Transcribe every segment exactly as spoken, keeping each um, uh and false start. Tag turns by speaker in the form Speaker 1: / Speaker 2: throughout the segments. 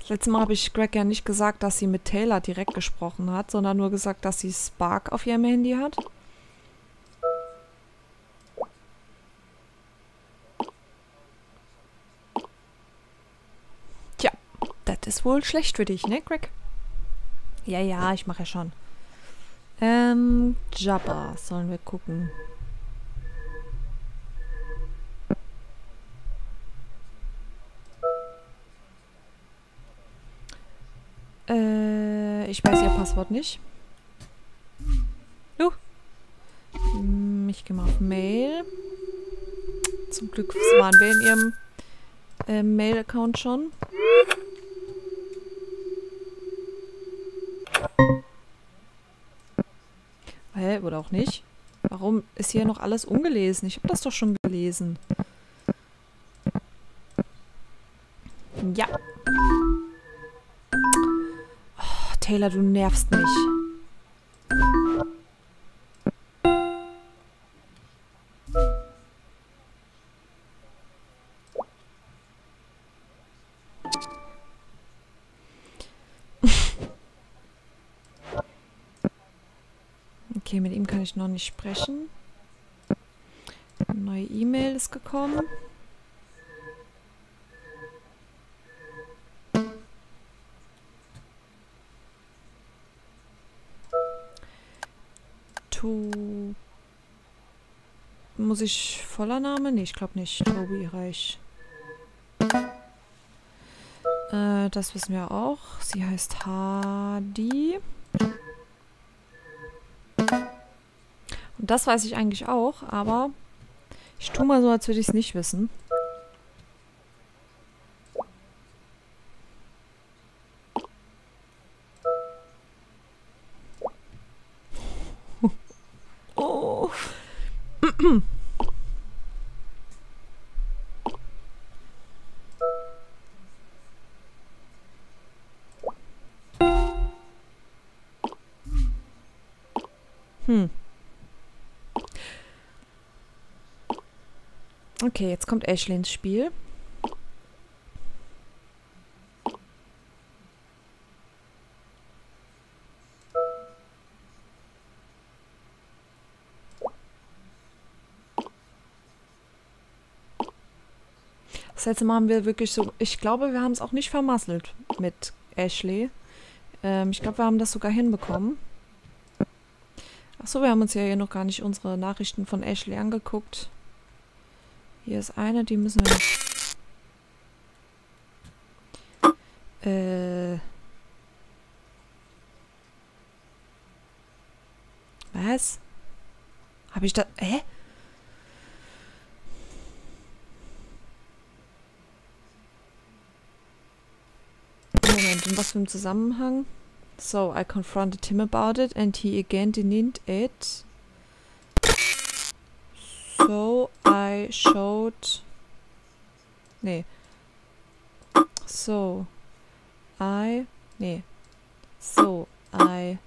Speaker 1: Letztes Mal habe ich Greg ja nicht gesagt, dass sie mit Taylor direkt gesprochen hat, sondern nur gesagt, dass sie Spark auf ihrem Handy hat. Tja, das ist wohl schlecht für dich, ne, Greg? Ja, ja, ich mache ja schon. Ähm, Jabba, sollen wir gucken. Äh, ich weiß ihr Passwort nicht. Uh. Ich gehe mal auf Mail. Zum Glück waren wir in ihrem äh, Mail-Account schon. Hä, oder auch nicht? Warum ist hier noch alles ungelesen? Ich habe das doch schon gelesen. Ja. Oh, Taylor, du nervst mich. Okay, mit ihm kann ich noch nicht sprechen. Eine neue E-Mail ist gekommen. To... Muss ich voller Name? Nee, ich glaube nicht. Tobi Reich. Äh, das wissen wir auch. Sie heißt Hadi. Und das weiß ich eigentlich auch, aber ich tue mal so, als würde ich es nicht wissen. Oh. Hm. Okay, jetzt kommt Ashley ins Spiel. Das letzte Mal haben wir wirklich so... Ich glaube, wir haben es auch nicht vermasselt mit Ashley. Ähm, ich glaube, wir haben das sogar hinbekommen. Achso, wir haben uns ja hier noch gar nicht unsere Nachrichten von Ashley angeguckt. Hier ist eine, die müssen wir noch... Äh... Was? Habe ich da... Hä? Moment, in was für einem Zusammenhang? So, I confronted him about it and he again denied it. So, I showed... Nee. So, I... Nee. So, I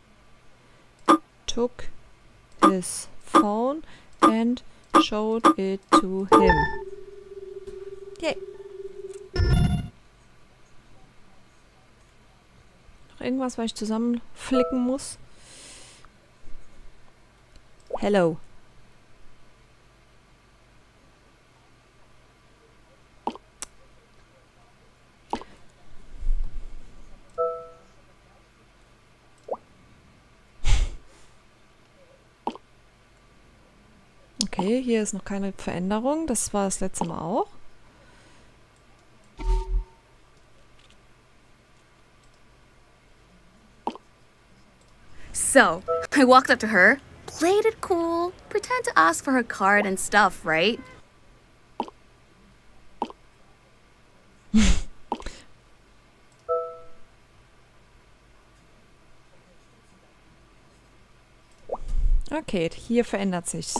Speaker 1: took his phone and showed it to him. Yay. Noch irgendwas, was ich zusammenflicken muss? Hello. Okay, hier ist noch keine Veränderung. Das war das letzte Mal auch.
Speaker 2: So, I walked up to her, played it cool, pretend to ask for her card and stuff, right?
Speaker 1: Okay, hier verändert sich's.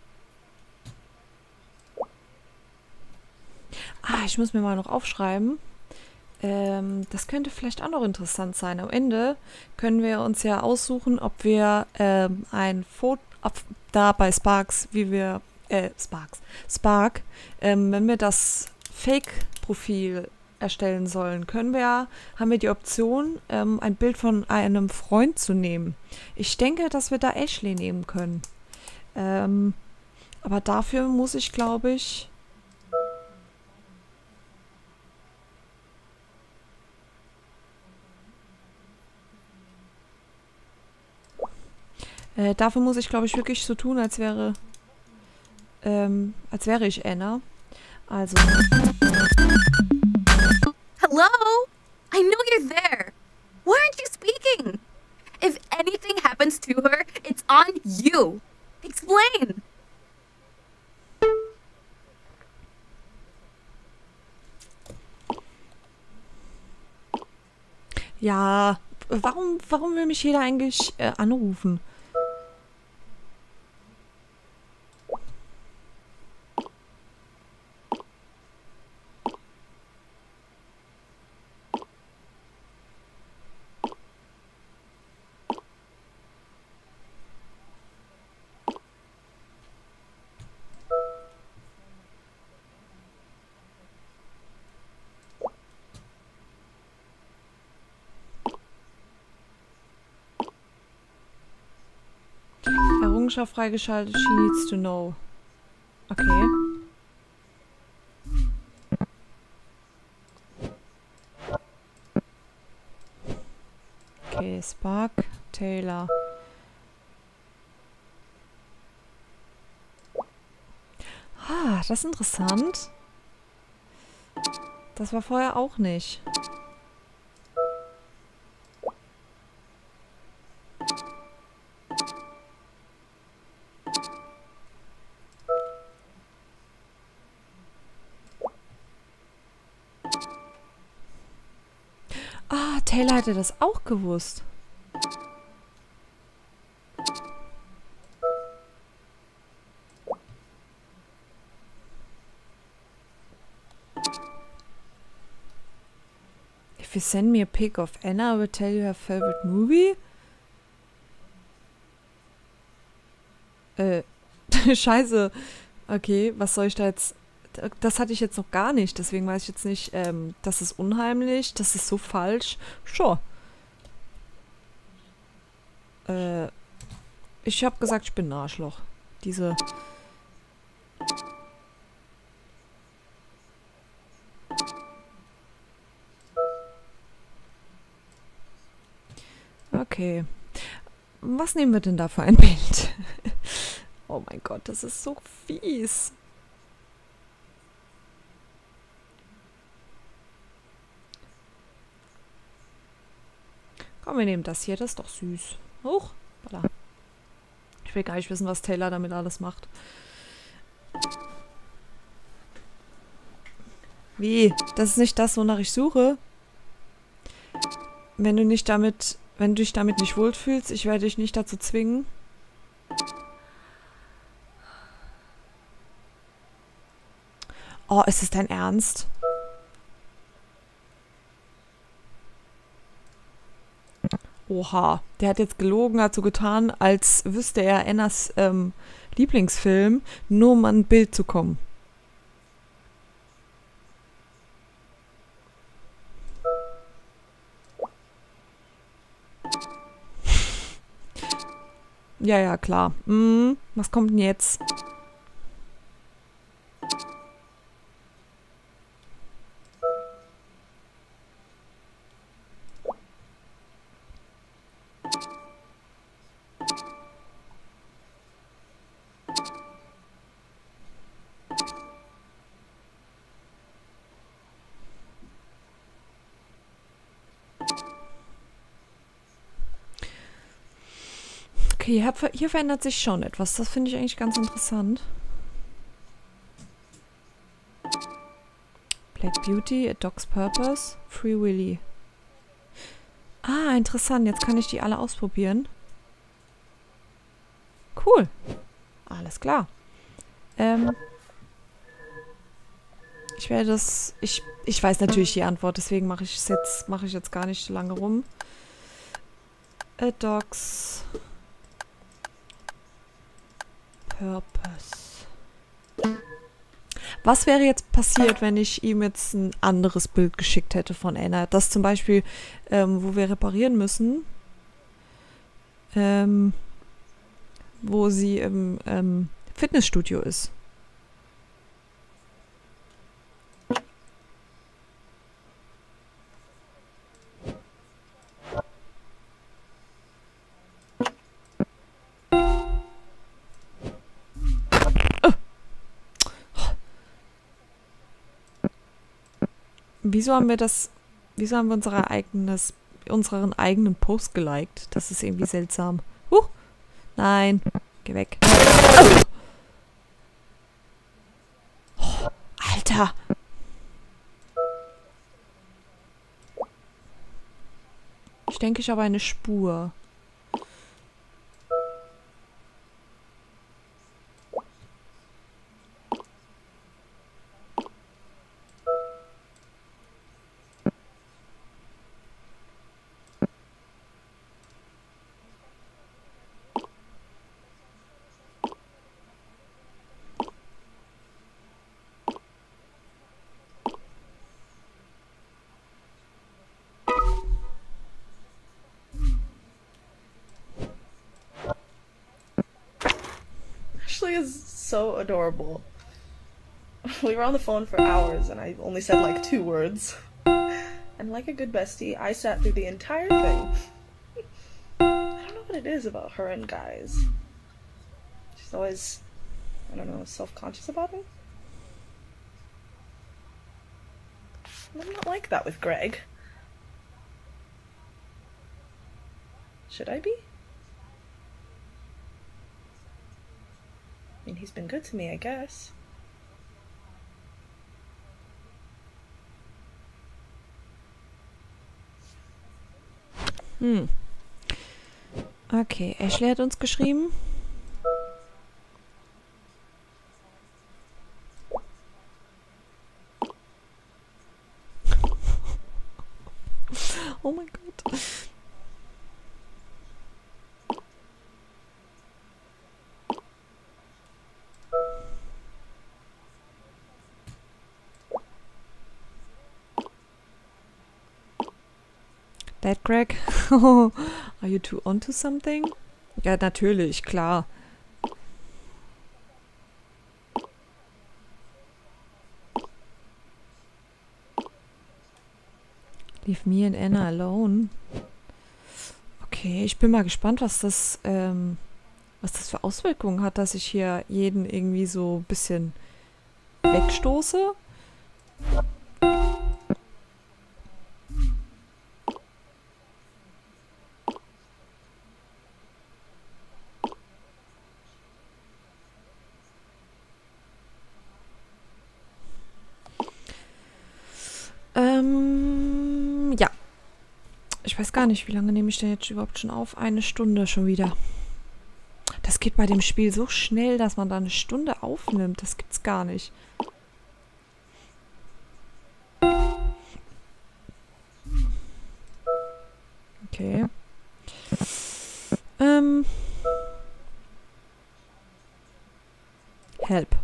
Speaker 1: Ah, ich muss mir mal noch aufschreiben, Ähm, das könnte vielleicht auch noch interessant sein. Am Ende können wir uns ja aussuchen, ob wir ähm, ein Foto, da bei Sparks, wie wir, äh, Sparks, Spark, ähm, wenn wir das Fake-Profil erstellen sollen, können wir, haben wir die Option, ähm, ein Bild von einem Freund zu nehmen. Ich denke, dass wir da Ashley nehmen können. Ähm, aber dafür muss ich, glaube ich, Äh, dafür muss ich, glaube ich, wirklich so tun, als wäre, ähm, als wäre ich Anna. Also.
Speaker 2: Hello? I know you're there. Why aren't you speaking? If anything happens to her, it's on you. Explain.
Speaker 1: Ja, warum, warum will mich jeder eigentlich äh, anrufen? Errungenschaft freigeschaltet, she needs to know. Okay. Okay, Spark, Taylor. Ah, das ist interessant. Das war vorher auch nicht. Ah, Taylor hätte das auch gewusst. If you send me a pic of Anna, I will tell you her favorite movie. Äh, Scheiße. Okay, was soll ich da jetzt... Das hatte ich jetzt noch gar nicht, deswegen weiß ich jetzt nicht, ähm, das ist unheimlich, das ist so falsch. Sure. Äh, ich habe gesagt, ich bin ein Arschloch. Diese... Okay. Was nehmen wir denn da für ein Bild? Oh mein Gott, das ist so fies. Komm, wir nehmen das hier, das ist doch süß. Hoch, balla. Ich will gar nicht wissen, was Taylor damit alles macht. Wie? Das ist nicht das, wonach ich suche? Wenn du nicht damit, wenn du dich damit nicht wohlfühlst, ich werde dich nicht dazu zwingen. Oh, ist es dein Ernst? Oha, der hat jetzt gelogen, hat so getan, als wüsste er Annas ähm, Lieblingsfilm, nur um an ein Bild zu kommen. Ja, ja, klar. Hm, was kommt denn jetzt? Okay, hier, hier verändert sich schon etwas. Das finde ich eigentlich ganz interessant. Black Beauty, A Dog's Purpose, Free Willy. Ah, interessant. Jetzt kann ich die alle ausprobieren. Cool. Alles klar. Ähm, Ich werde das... Ich, ich weiß natürlich die Antwort, deswegen mache ich es jetzt, mache ich jetzt gar nicht so lange rum. A dog's purpose. Was wäre jetzt passiert, wenn ich ihm jetzt ein anderes Bild geschickt hätte von Anna? Das zum Beispiel, ähm, wo wir reparieren müssen. Ähm, wo sie im ähm, Fitnessstudio ist. Wieso haben wir das, wieso haben wir unser eigenes, unseren eigenen Post geliked? Das ist irgendwie seltsam. Huh! Nein, geh weg. Oh, Alter! Ich denke, ich habe eine Spur.
Speaker 3: Ashley is so adorable. We were on the phone for hours and I only said like two words. And like a good bestie, I sat through the entire thing. I don't know what it is about her and guys. She's always, I don't know, self-conscious about it. I'm not like that with Greg. Should I be? I mean, he's been good to me, I guess.
Speaker 1: Hm. Okay, Ashley hat uns geschrieben. Oh mein Gott. That Greg? Are you too onto something? Ja, natürlich, klar. Leave me and Anna alone. Okay, ich bin mal gespannt, was das, ähm, was das für Auswirkungen hat, dass ich hier jeden irgendwie so ein bisschen wegstoße. Ähm, ja. Ich weiß gar nicht, wie lange nehme ich denn jetzt überhaupt schon auf? Eine Stunde schon wieder. Das geht bei dem Spiel so schnell, dass man da eine Stunde aufnimmt. Das gibt's gar nicht. Okay. Ähm. Help.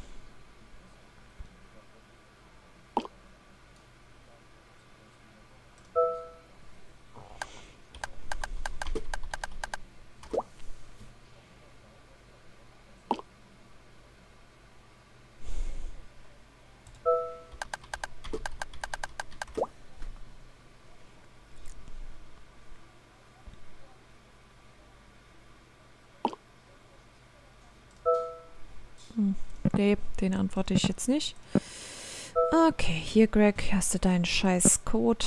Speaker 1: Hm. Nee, den antworte ich jetzt nicht. Okay, hier Greg, hast du deinen scheiß Code.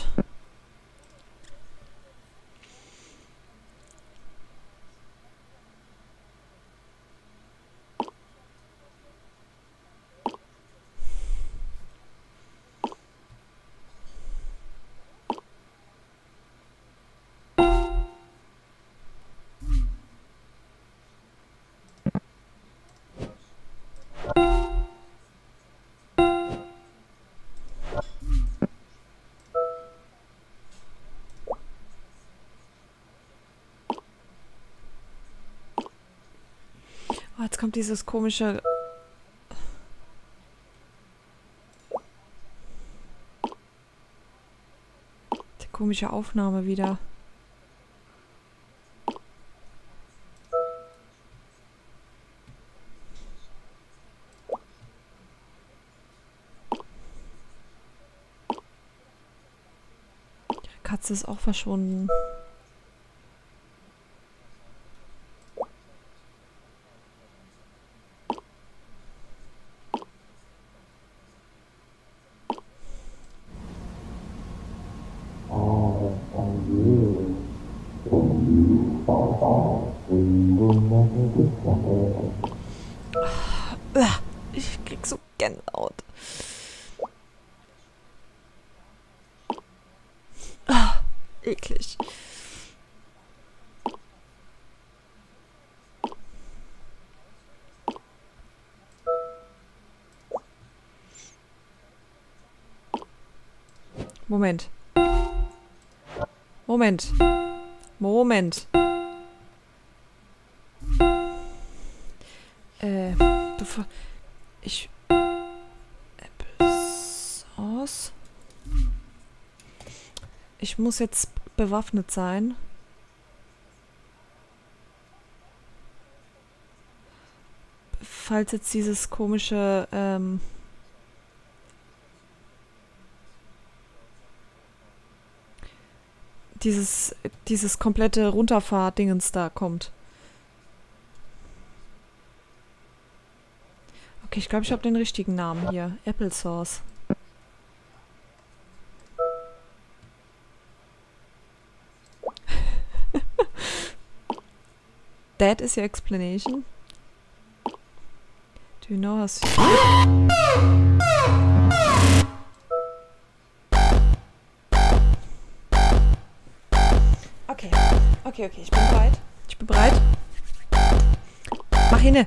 Speaker 1: Oh, jetzt kommt dieses komische... Die komische Aufnahme wieder. Die Katze ist auch verschwunden. Ich krieg so Gänsehaut. Ah, eklig. Moment. Moment. Moment. Äh, bevor... Ich... Applesauce? Ich muss jetzt bewaffnet sein. Falls jetzt dieses komische, ähm... Dieses, dieses komplette Runterfahr-Dingens da kommt. Okay, ich glaube, ich habe den richtigen Namen hier. Applesauce. That is your explanation? Do you know how... Okay, okay, okay, ich bin bereit. Ich bin bereit. Mach hinne.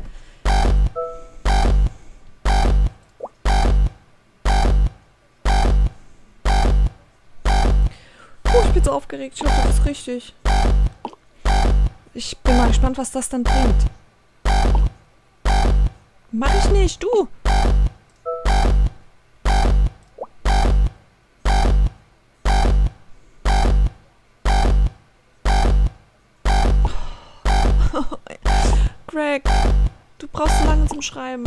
Speaker 1: Oh, ich bin so aufgeregt. Ich hoffe, das ist richtig. Ich bin mal gespannt, was das dann bringt. Mach ich nicht, du! Greg, du brauchst so lange zum Schreiben.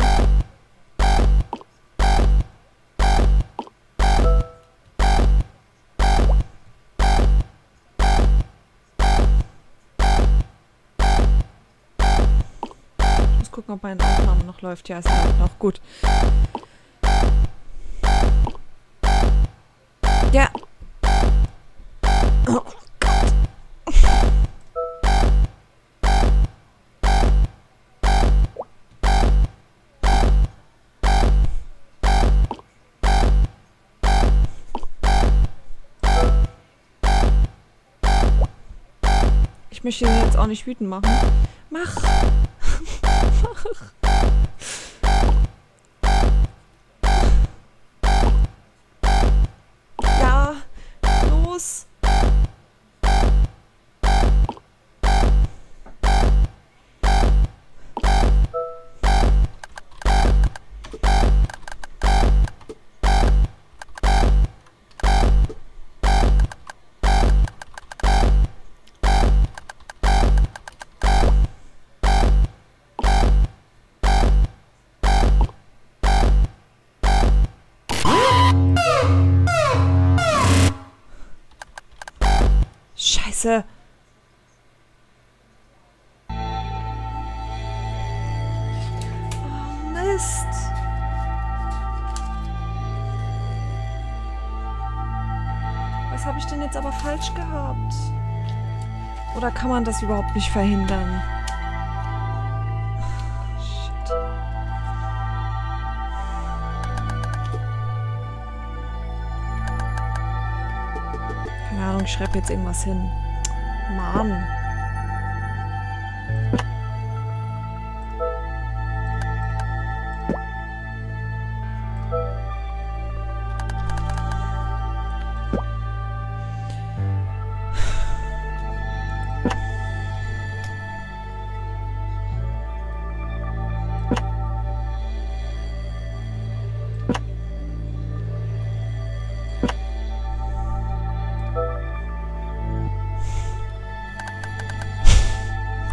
Speaker 1: Ich muss gucken, ob meine Aufnahme noch läuft. Ja, es läuft noch. Gut. Ja. Oh. Ich möchte ihn jetzt auch nicht wütend machen. Mach! Mach! Ja! Los! Scheiße. Oh, Mist. Was habe ich denn jetzt aber falsch gehabt? Oder kann man das überhaupt nicht verhindern? Shit. Keine Ahnung, ich schreibe jetzt irgendwas hin. Mann.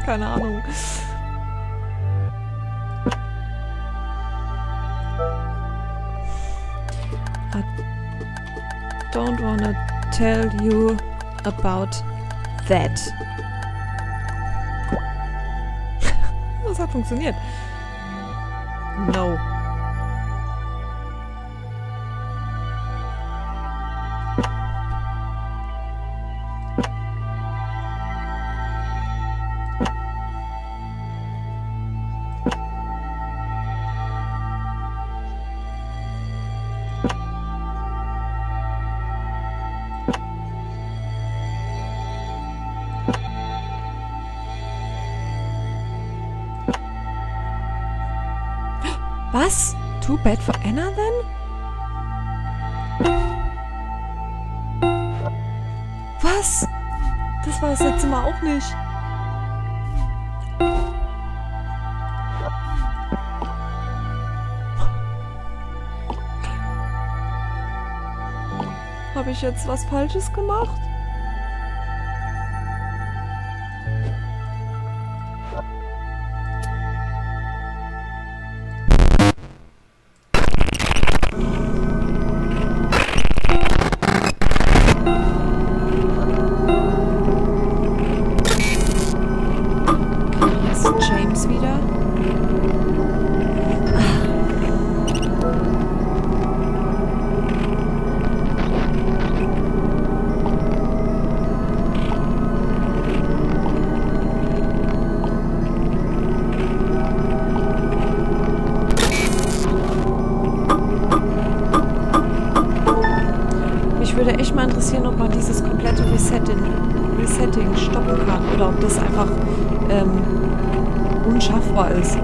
Speaker 1: Keine Ahnung. I don't wanna tell you about that. Das hat funktioniert. No. Was? Too bad for Anna then? Was? Das war das letzte Mal auch nicht. Habe ich jetzt was Falsches gemacht? James wieder. Mich würde echt mal interessieren, ob man dieses komplette Resetting, Resetting stoppen kann oder ob das einfach ähm, unschaffbar ist.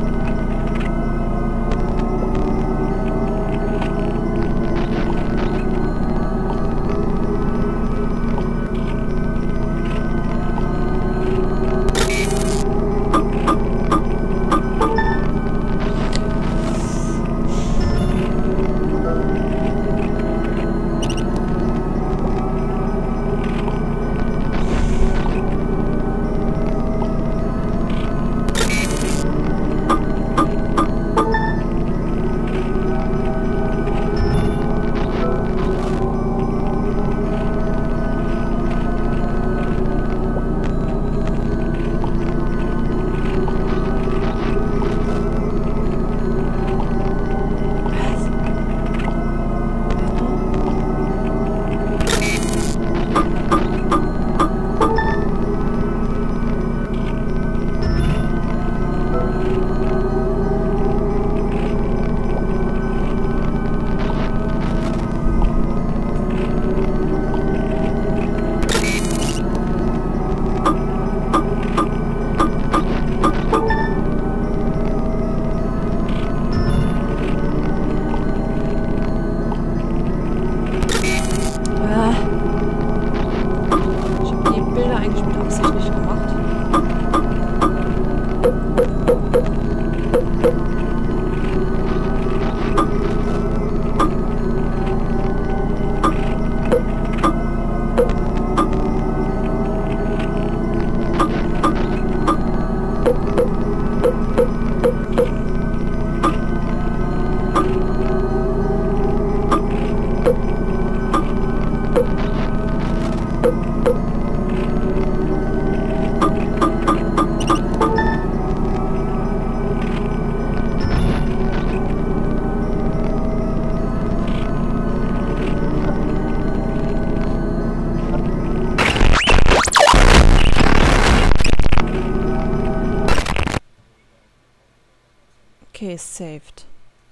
Speaker 1: Okay, saved.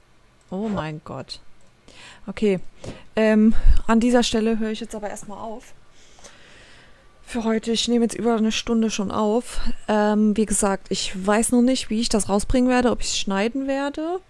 Speaker 1: Oh mein Gott. Okay, ähm, an dieser Stelle höre ich jetzt aber erstmal auf. Für heute, ich nehme jetzt über eine Stunde schon auf. Ähm, wie gesagt, ich weiß noch nicht, wie ich das rausbringen werde, ob ich es schneiden werde.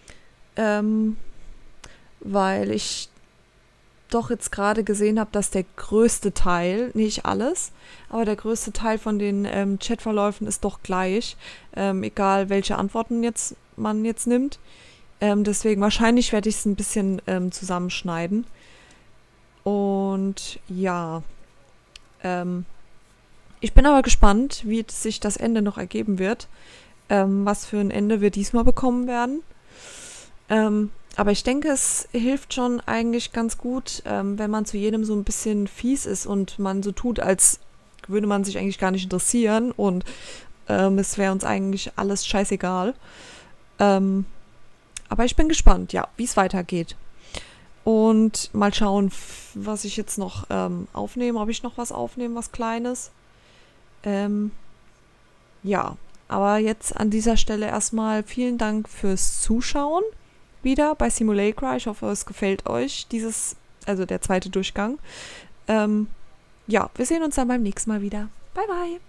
Speaker 1: Ähm, weil ich doch jetzt gerade gesehen habe, dass der größte Teil, nicht alles, aber der größte Teil von den ähm, Chatverläufen ist doch gleich. Ähm, egal, welche Antworten jetzt man jetzt nimmt. Ähm, deswegen wahrscheinlich werde ich es ein bisschen ähm, zusammenschneiden. Und ja, ähm, ich bin aber gespannt, wie sich das Ende noch ergeben wird. Ähm, was für ein Ende wir diesmal bekommen werden. Ähm, aber ich denke, es hilft schon eigentlich ganz gut, ähm, wenn man zu jedem so ein bisschen fies ist und man so tut, als würde man sich eigentlich gar nicht interessieren und ähm, es wäre uns eigentlich alles scheißegal. Ähm, aber ich bin gespannt, ja, wie es weitergeht. Und mal schauen, f- was ich jetzt noch ähm, aufnehme, ob ich noch was aufnehme, was Kleines. Ähm, ja, aber jetzt an dieser Stelle erstmal vielen Dank fürs Zuschauen wieder bei Simulacra. Ich hoffe, es gefällt euch, dieses, also der zweite Durchgang. Ähm, ja, wir sehen uns dann beim nächsten Mal wieder. Bye, bye.